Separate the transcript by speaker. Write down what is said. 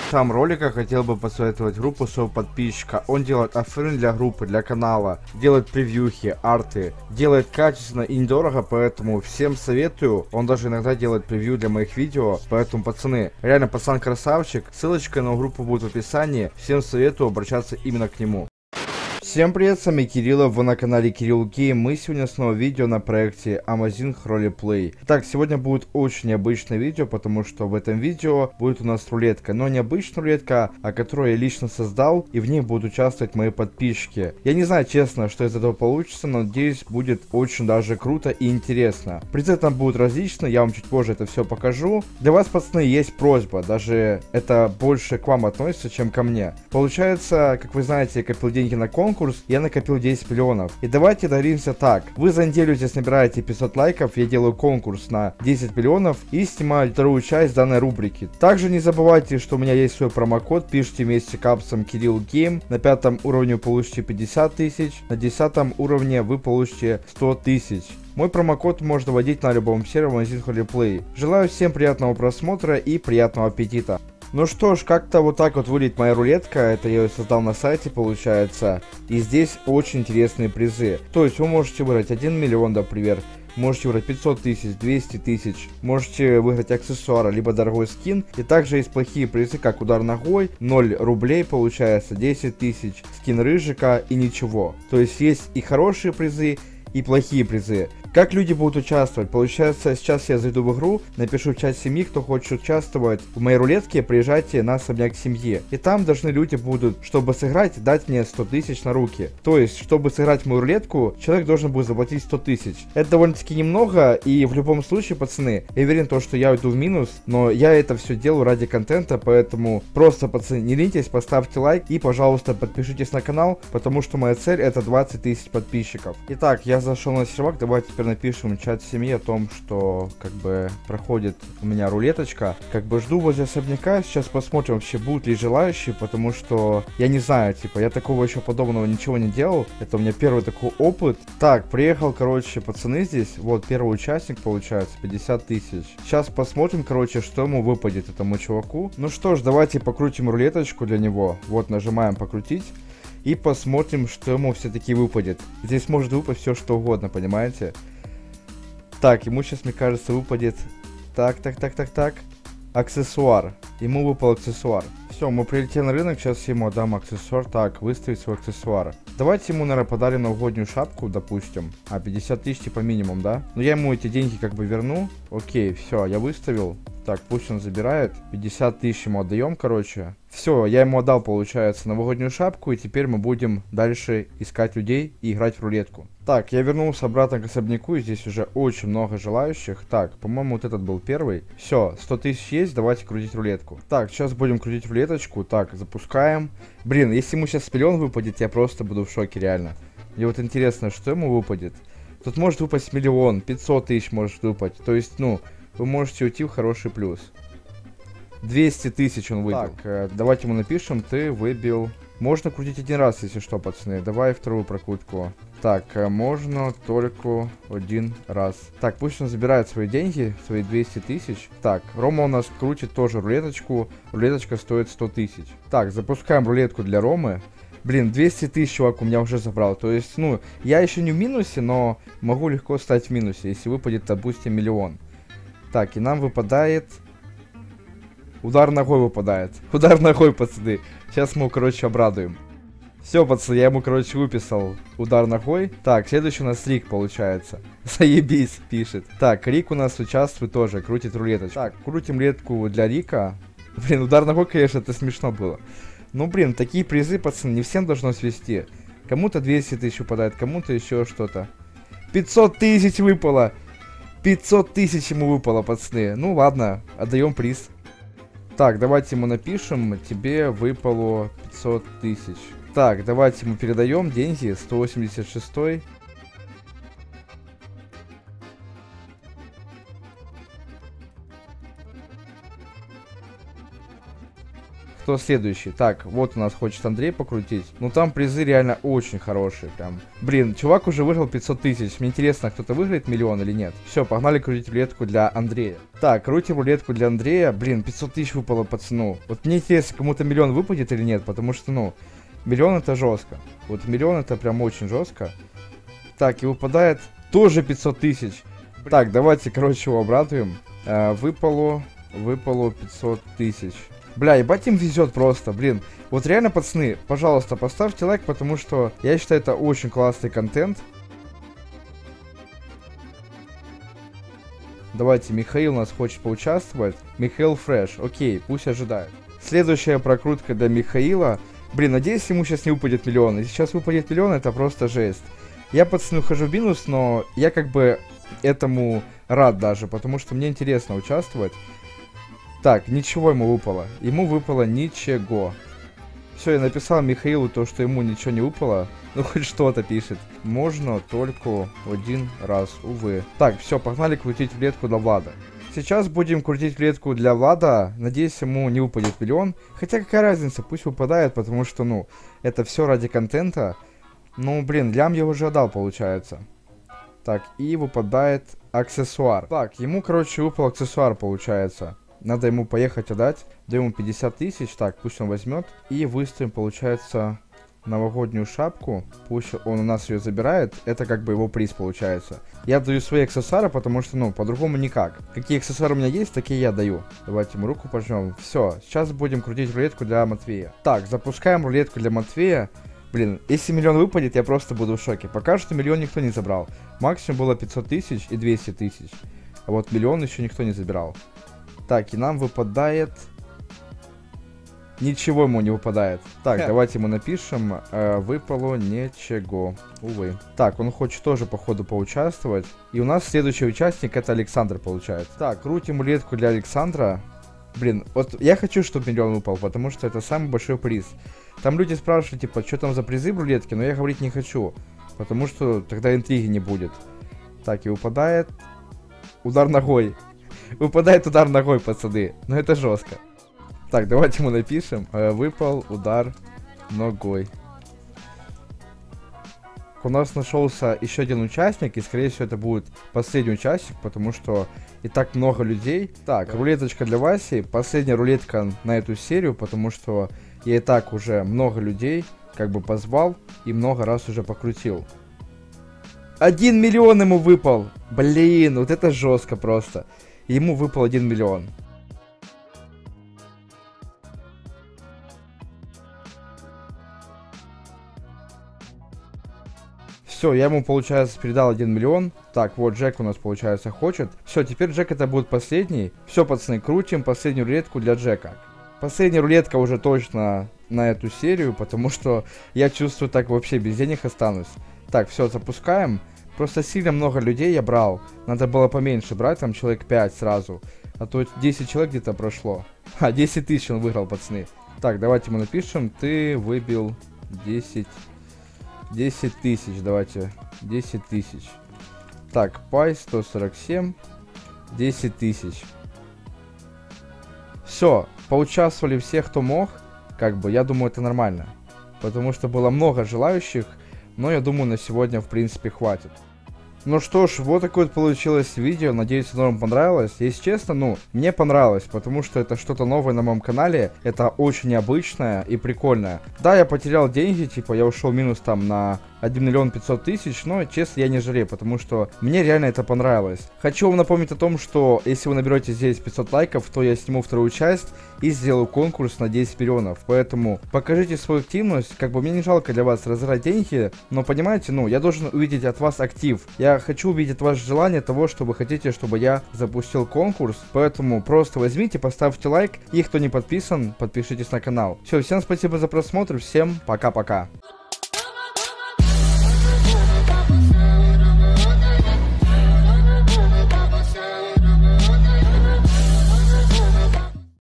Speaker 1: там ролика хотел бы посоветовать группу своего подписчика. Он делает офферы для группы, для канала, делает превьюхи, арты, делает качественно и недорого, поэтому всем советую. Он даже иногда делает превью для моих видео, поэтому, пацаны, реально пацан красавчик. Ссылочка на группу будет в описании. Всем советую обращаться именно к нему. Всем привет, с вами Кирилл, вы на канале Кирилл Гейм. Мы сегодня снова видео на проекте Amazing Roleplay. Так, сегодня будет очень необычное видео, потому что в этом видео будет у нас рулетка. Но не обычная рулетка, а которую я лично создал, и в ней будут участвовать мои подписчики. Я не знаю, честно, что из этого получится, но надеюсь, будет очень даже круто и интересно. Призы там будут различные, я вам чуть позже это все покажу. Для вас, пацаны, есть просьба, даже это больше к вам относится, чем ко мне. Получается, как вы знаете, я копил деньги на конкурс, я накопил 10 миллионов. И давайте договоримся так. Вы за неделю, здесь набираете 500 лайков, я делаю конкурс на 10 миллионов и снимаю вторую часть данной рубрики. Также не забывайте, что у меня есть свой промокод, пишите вместе капсом Кирилл Гейм. На 5 уровне вы получите 50 тысяч, на 10 уровне вы получите 100 тысяч. Мой промокод можно вводить на любом сервере Amazing Roleplay. Желаю всем приятного просмотра и приятного аппетита. Ну что ж, как-то вот так вот выглядит моя рулетка, это я ее создал на сайте, получается, и здесь очень интересные призы. То есть вы можете выиграть 1 миллион, например, можете выиграть 500 тысяч, 200 тысяч, можете выиграть аксессуары, либо дорогой скин, и также есть плохие призы, как удар ногой, 0 рублей получается, 10 тысяч, скин рыжика и ничего. То есть есть и хорошие призы, и плохие призы. Как люди будут участвовать? Получается, сейчас я зайду в игру, напишу в чат семьи, кто хочет участвовать в моей рулетке, приезжайте на особняк семьи. И там должны люди будут, чтобы сыграть, дать мне 100 тысяч на руки. То есть, чтобы сыграть в мою рулетку, человек должен будет заплатить 100 тысяч. Это довольно-таки немного, и в любом случае, пацаны, я уверен, то, что я уйду в минус, но я это все делаю ради контента, поэтому просто, пацаны, не ленитесь, поставьте лайк и, пожалуйста, подпишитесь на канал, потому что моя цель это 20 тысяч подписчиков. Итак, я зашел на сервак, давайте теперь напишем в чат семьи о том, что как бы проходит у меня рулеточка. Как бы жду возле особняка, сейчас посмотрим вообще будут ли желающие, потому что я не знаю, типа, я такого еще подобного ничего не делал. Это у меня первый такой опыт. Так, приехал, короче, пацаны здесь. Вот, первый участник получается, 50 тысяч. Сейчас посмотрим, короче, что ему выпадет этому чуваку. Ну что ж, давайте покрутим рулеточку для него. Вот, нажимаем покрутить. И посмотрим, что ему все-таки выпадет. Здесь может выпасть все что угодно, понимаете? Так, ему сейчас, мне кажется, выпадет... Так. Аксессуар. Ему выпал аксессуар. Все, мы прилетели на рынок, сейчас я ему отдам аксессуар. Так, выставить свой аксессуар. Давайте ему, наверное, подарим новогоднюю шапку, допустим. 50 тысяч типа минимум, да? Но я ему эти деньги как бы верну. Окей, все, я выставил. Так, пусть он забирает. 50 тысяч ему отдаем, короче. Все, я ему отдал, получается, новогоднюю шапку. И теперь мы будем дальше искать людей и играть в рулетку. Так, я вернулся обратно к особняку. И здесь уже очень много желающих. Так, по-моему, вот этот был первый. Все, 100 тысяч есть, давайте крутить рулетку. Так, сейчас будем крутить рулеточку. Так, запускаем. Блин, если ему сейчас миллион выпадет, я просто буду в шоке, реально. Мне вот интересно, что ему выпадет. Тут может выпасть миллион, 500 тысяч может выпасть. То есть, ну... Вы можете уйти в хороший плюс. 200 тысяч он выбил. Так, давайте ему напишем, ты выбил. Можно крутить один раз, если что, пацаны. Давай вторую прокрутку. Так, можно только один раз. Так, пусть он забирает свои деньги, свои 200 тысяч. Так, Рома у нас крутит тоже рулеточку. Рулеточка стоит 100 тысяч. Так, запускаем рулетку для Ромы. Блин, 200 тысяч чувак у меня уже забрал. То есть, ну, я еще не в минусе, но могу легко стать в минусе, если выпадет, допустим, миллион. Так, и нам выпадает... Удар ногой выпадает. Удар ногой, пацаны. Сейчас мы его, короче, обрадуем. Все, пацаны, я ему, короче, выписал удар ногой. Так, следующий у нас Рик, получается. Заебись, пишет. Так, Рик у нас участвует тоже, крутит рулеточку. Так, крутим рулетку для Рика. Блин, удар ногой, конечно, это смешно было. Ну, блин, такие призы, пацаны, не всем должно свести. Кому-то 200 тысяч выпадает, кому-то еще что-то. 500 тысяч выпало. 500 тысяч ему выпало, пацаны. Ну ладно, отдаем приз. Так, давайте ему напишем. Тебе выпало 500 тысяч. Так, давайте ему передаем деньги. 186. кто следующий. Так, вот у нас хочет Андрей покрутить. Ну там призы реально очень хорошие, прям. Блин, чувак уже выиграл 500 тысяч. Мне интересно, кто-то выиграет миллион или нет. Все, погнали крутить рулетку для Андрея. Так, крутим рулетку для Андрея. Блин, 500 тысяч выпало пацану. Вот мне интересно, кому-то миллион выпадет или нет, потому что, ну, миллион это жестко. Вот миллион это прям очень жестко. Так, и выпадает тоже 500 тысяч. Так, давайте, короче, его обрадуем. Выпало 500 тысяч. Бля, ебать им везет просто, блин. Вот реально, пацаны, пожалуйста, поставьте лайк, потому что я считаю, это очень классный контент. Давайте, Михаил у нас хочет поучаствовать. Михаил Фреш, окей, пусть ожидает. Следующая прокрутка для Михаила. Блин, надеюсь, ему сейчас не выпадет миллион. Если сейчас выпадет миллион, это просто жесть. Я, пацаны, ухожу в минус, но я как бы этому рад даже, потому что мне интересно участвовать. Так, ничего ему выпало. Ему выпало ничего. Все, я написал Михаилу то, что ему ничего не выпало. Ну, хоть что-то пишет. Можно только один раз, увы. Так, все, погнали крутить рулетку для Влада. Сейчас будем крутить рулетку для Влада. Надеюсь, ему не выпадет миллион. Хотя какая разница, пусть выпадает, потому что, ну, это все ради контента. Ну, блин, лям я уже отдал, получается. Так, и выпадает аксессуар. Так, ему, короче, выпал аксессуар, получается. Надо ему поехать отдать. Даем ему 50 тысяч. Так, пусть он возьмет. И выставим, получается, новогоднюю шапку. Пусть он у нас ее забирает. Это как бы его приз, получается. Я даю свои аксессуары, потому что, ну, по-другому никак. Какие аксессуары у меня есть, такие я даю. Давайте ему руку пожмем. Все, сейчас будем крутить рулетку для Матвея. Так, запускаем рулетку для Матвея. Блин, если миллион выпадет, я просто буду в шоке. Пока что миллион никто не забрал. Максимум было 500 тысяч и 200 тысяч. А вот миллион еще никто не забирал. Так, и нам выпадает... Ничего ему не выпадает. Так, давайте ему напишем. Выпало ничего. Увы. Так, он хочет тоже, походу, поучаствовать. И у нас следующий участник это Александр, получается. Так, крутим рулетку для Александра. Блин, вот я хочу, чтобы миллион выпал, потому что это самый большой приз. Там люди спрашивают, типа, что там за призы в рулетке, но я говорить не хочу. Потому что тогда интриги не будет. Так, и выпадает... Удар ногой. Выпадает удар ногой, пацаны. Но это жестко. Так, давайте ему напишем. Выпал удар ногой. У нас нашелся еще один участник, и скорее всего это будет последний участник, потому что и так много людей. Так, рулеточка для Васи. Последняя рулетка на эту серию, потому что я и так уже много людей как бы позвал и много раз уже покрутил. 1 миллион ему выпал. Блин, вот это жестко просто. Ему выпал 1 миллион. Все, я ему, получается, передал 1 миллион. Так, вот Джек у нас, получается, хочет. Все, теперь Джек это будет последний. Все, пацаны, крутим последнюю рулетку для Джека. Последняя рулетка уже точно на эту серию, потому что я чувствую, так вообще без денег останусь. Так, все, запускаем. Просто сильно много людей я брал. Надо было поменьше брать, там человек 5 сразу. А то 10 человек где-то прошло. 10 тысяч он выиграл, пацаны. Так, давайте мы напишем. Ты выбил 10 тысяч, давайте. 10 тысяч. Так, пай 147. 10 тысяч. Все, поучаствовали все, кто мог. Как бы, я думаю, это нормально. Потому что было много желающих. Но я думаю, на сегодня, в принципе, хватит. Ну что ж, вот такое вот получилось видео. Надеюсь, оно вам понравилось. Если честно, ну, мне понравилось, потому что это что-то новое на моем канале. Это очень необычное и прикольное. Да, я потерял деньги, типа, я ушел минус там на 1 миллион 500 тысяч, но, честно, я не жалею, потому что мне реально это понравилось. Хочу вам напомнить о том, что если вы наберете здесь 500 лайков, то я сниму вторую часть и сделаю конкурс на 10 миллионов. Поэтому покажите свою активность, как бы мне не жалко для вас разыграть деньги, но понимаете, ну, я должен увидеть от вас актив. Я хочу увидеть ваше желание того, что вы хотите, чтобы я запустил конкурс, поэтому просто возьмите, поставьте лайк, и кто не подписан, подпишитесь на канал. Все, всем спасибо за просмотр, всем пока-пока.